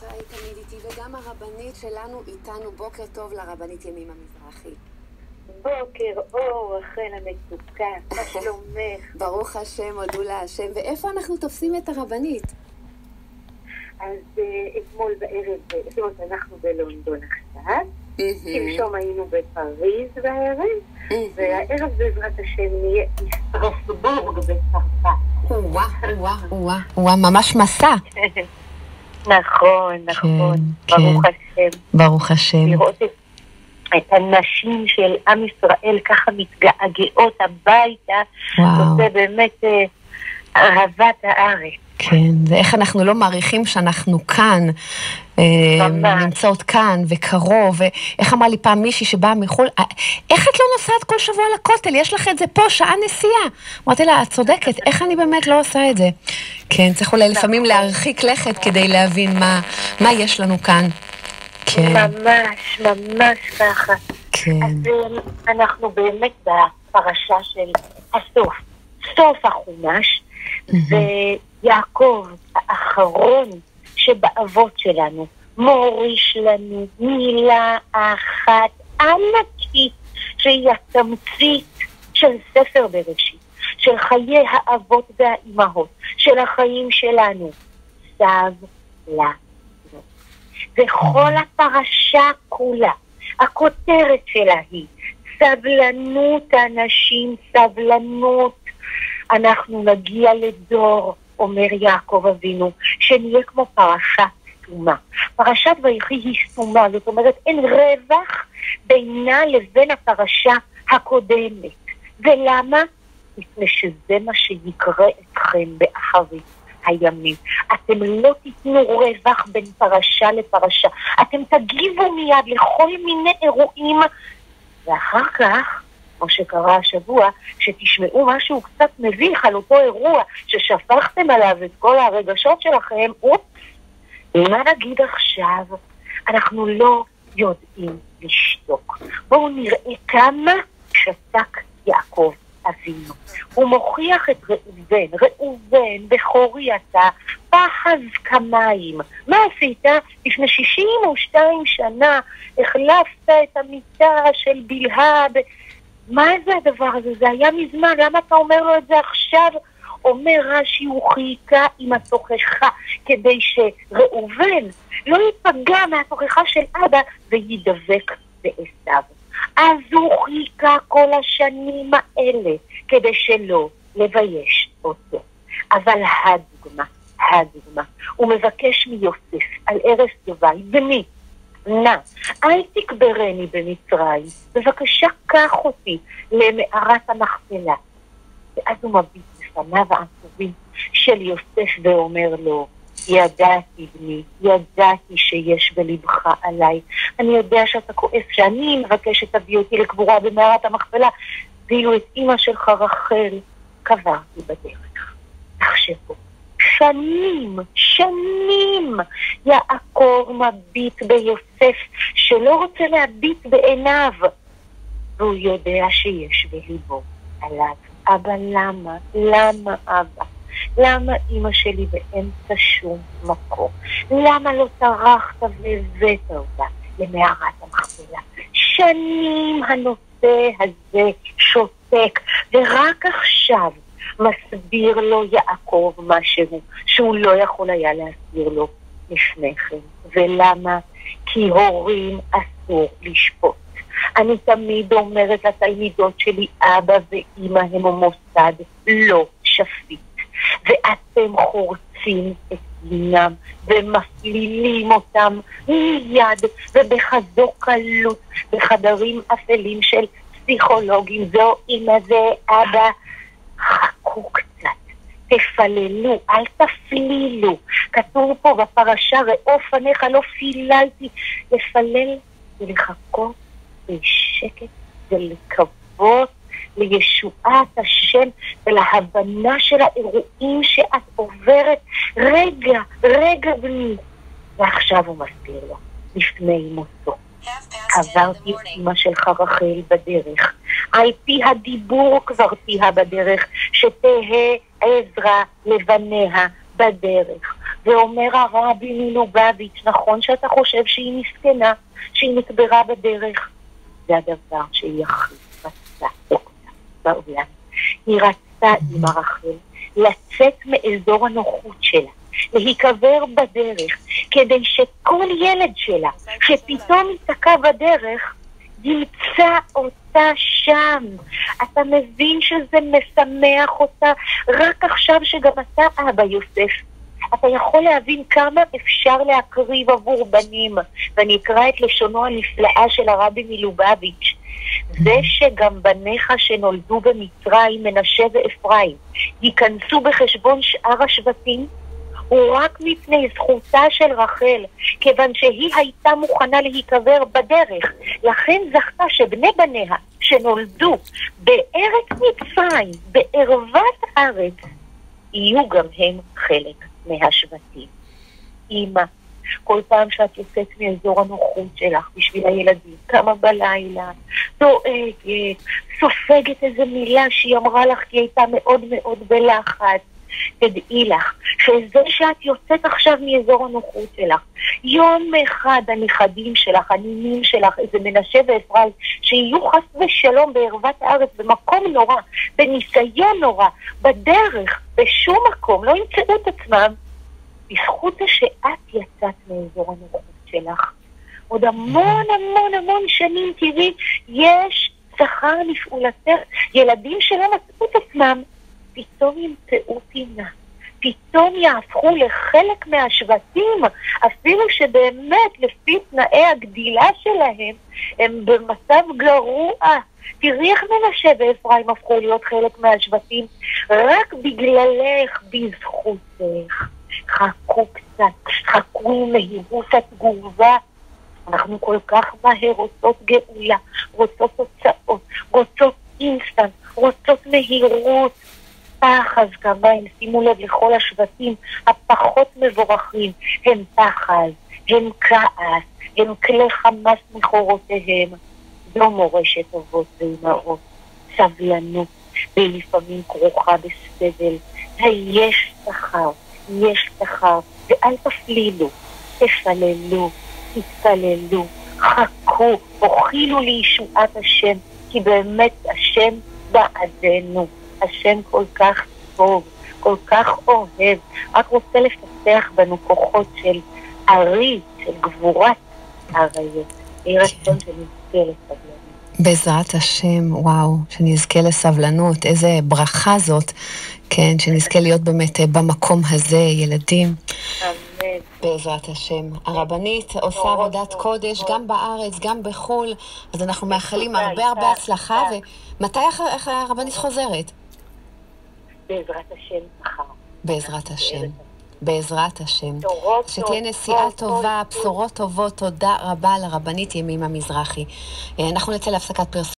היית תמיד איתי, וגם הרבנית שלנו איתנו. בוקר טוב לרבנית ימימה מזרחי. בוקר אור, רחל המתוקה, מה שלומך? ברוך השם, הודו להשם. ואיפה אנחנו תופסים את הרבנית? אז אתמול בערב, זאת אומרת, אנחנו בלונדון עכשיו, שלשום היינו בפריז בערב, והערב בעזרת השם נהיה בסטרסבורג בצרפת. וואו, ממש מסע. נכון, ברוך השם. ברוך השם. לראות את הנשים של עם ישראל ככה מתגעגעות הביתה, זה באמת אהבת הארץ. כן, ואיך אנחנו לא מעריכים שאנחנו כאן, נמצאות כאן וקרוב, ואיך אמרה לי פעם מישהי שבאה מחול, איך את לא נוסעת כל שבוע לכותל? יש לך את זה פה, שעה נסיעה. אמרתי לה, את צודקת, איך אני באמת לא עושה את זה? כן, צריך אולי לפעמים להרחיק לכת כדי להבין מה יש לנו כאן. ממש ככה. כן. אז אנחנו באמת בפרשה של הסוף, סוף החומש, ויעקב האחרון שבאבות שלנו מוריש לנו מילה אחת ענקית שהיא התמצית של ספר בראשית, של חיי האבות והאימהות, של החיים שלנו. סבלנות. וכל הפרשה כולה, הכותרת שלה היא סבלנות הנשים, סבלנות. אנחנו נגיע לדור, אומר יעקב אבינו, שנהיה כמו פרשה סתומה. פרשת ויחי היא סתומה, זאת אומרת אין רווח בינה לבין הפרשה הקודמת. ולמה? מפני שזה מה שיקרה אתכם באחרית הימים. אתם לא תיתנו רווח בין פרשה לפרשה. אתם תגיבו מיד לכל מיני אירועים, ואחר כך, כמו שקרה השבוע, שתשמעו משהו קצת מביך על אותו אירוע ששפכתם עליו את כל הרגשות שלכם, מה נגיד עכשיו? אנחנו לא יודעים לשתוק. בואו נראה כמה שתק יעקב אבינו. הוא מוכיח את ראובן, בכורי אתה, פחז כמים. מה עשית? לפני 62 שנה החלפת את המיטה של בלהה. מה זה הדבר הזה? זה היה מזמן, למה אתה אומר לו את זה עכשיו? אומר רש"י, הוא חיכה עם התוכחה, כדי שראובן לא ייפגע מהתוכחה של אבא וידבק בעשיו. אז הוא חיכה כל השנים האלה כדי שלא לבייש אותו. אבל הדוגמה, הוא מבקש מיוסף על ערש דווי, בני, נא, אל תקברני במצרים, בבקשה קח אותי למערת המכפלה. ואז הוא מביט בפניו העצובים של יוסף ואומר לו, ידעתי בני, ידעתי שיש בלבך עליי. אני יודע שאתה כועס שאני מבקשת תביא אותי לקבורה במערת המכפלה, ואילו את אמא שלך רחל קברתי בדרך. תחשבו, שנים יעקב מביט ביוסף שלא רוצה להביט בעיניו, והוא יודע שיש בליבו עליו. אבא, למה אבא? למה אמא שלי באמצע שום מקום? למה לא טרחת והבאת אותה למערת המכפלה? שנים הנושא הזה שותק, ורק עכשיו מסביר לו יעקב משהו שהוא לא יכול היה להסביר לו לפני כן. ולמה? כי הורים אסור לשפוט. אני תמיד אומרת לתלמידות שלי, אבא ואמא הם מוסד לא שפיט. ואתם חורצים את דינם ומפלילים אותם מיד ובכזו קלות בחדרים אפלים של פסיכולוגים. זו אמא, זה אבא. חכו קצת, תפללו, אל תפלילו. כתוב פה בפרשה, ראו פניך לא פיללתי. לפלל ולחכות בשקט ולקוות לישועת השם ולהבנה של האירועים שאת עוברת. רגע בני. ועכשיו הוא מסביר לו, לפני מותו, עברתי את אמא שלך רחל בדרך, על פי הדיבור קברתיה בדרך, שתהה עזרא לבניה בדרך. ואומר הרבי מלובביץ', נכון שאתה חושב שהיא מסכנה, שהיא נקברה בדרך, זה הדבר שהיא הכי רצתה אותה בעולם. היא רצתה עם הרחל לצאת מאזור הנוחות שלה, להיקבר בדרך, כדי שכל ילד שלה שפתאום ייתקע בדרך ימצא אותה שם. אתה מבין שזה משמח אותה רק עכשיו שגם אתה אבא יוסף. אתה יכול להבין כמה אפשר להקריב עבור בנים, ואני אקרא את לשונו הנפלאה של הרבי מלובביץ'. זה שגם בניך שנולדו במצרים, מנשה ואפרים, ייכנסו בחשבון שאר השבטים, הוא רק מפני זכותה של רחל, כיוון שהיא הייתה מוכנה להיקבר בדרך. לכן זכתה שבני בניה שנולדו בארץ מצרים, בערוות הארץ, יהיו גם הם חלק מהשבטים. אמא, כל פעם שאת יוצאת מאזור הנוחות שלך בשביל הילדים, קמה בלילה, דואגת, סופגת איזה מילה שהיא אמרה לך כי היא הייתה מאוד מאוד בלחץ, תדעי לך שזה שאת יוצאת עכשיו מאזור הנוחות שלך, יום אחד הנכדים שלך, הנינים שלך, איזה מנשה ואפרים, שיהיו חס ושלום בערוות הארץ, במקום נורא, בניסיון נורא, בדרך, בשום מקום, לא ימצאו את עצמם, בזכות זה שאת יצאת מאזור הנוחות שלך. עוד המון המון המון שנים תראי, יש שכר לפעולתך, ילדים שלא מצאו את עצמם, פתאום ימצאו פינה, פתאום יהפכו לחלק מהשבטים, אפילו שבאמת לפי תנאי הגדילה שלהם הם במצב גרוע. תראי איך מנשה ואפרים הפכו להיות חלק מהשבטים רק בגללך, בזכותך. חכו קצת, חכו עם מהירות התגובה. אנחנו כל כך מהר רוצות גאולה, רוצות תוצאות, רוצות אינסטנט, רוצות מהירות. פחז כמיים, שימו לב לכל השבטים הפחות מבורכים, הם פחז, הם כעס, הם כלי חמאס מחורותיהם. זו מורשת אבות ואימהות, סבלנות, ולפעמים כרוכה בסבל. יש שכר, יש שכר, ואל תפלילו, תפללו, תתפללו, חכו, הוכילו לישועת השם, כי באמת השם בעדנו. השם כל כך טוב, כל כך אוהב, רק רוצה לפתח בנו כוחות של ארי, של גבורת אריות. יהי רצון שנזכה לסבלנות. בעזרת השם, וואו, שנזכה לסבלנות, איזה ברכה זאת, כן, שנזכה להיות באמת במקום הזה, ילדים. אמן. בעזרת השם. הרבנית עושה עבודת קודש, גם בארץ, גם בחול, אז אנחנו מאחלים הרבה הרבה הצלחה, ומתי הרבנית חוזרת? בעזרת השם מחר. בעזרת השם. בעזרת השם. שתהיה נסיעה טובה, בשורות טובות, תודה רבה לרבנית ימימה מזרחי. אנחנו נצא להפסקת פרסום.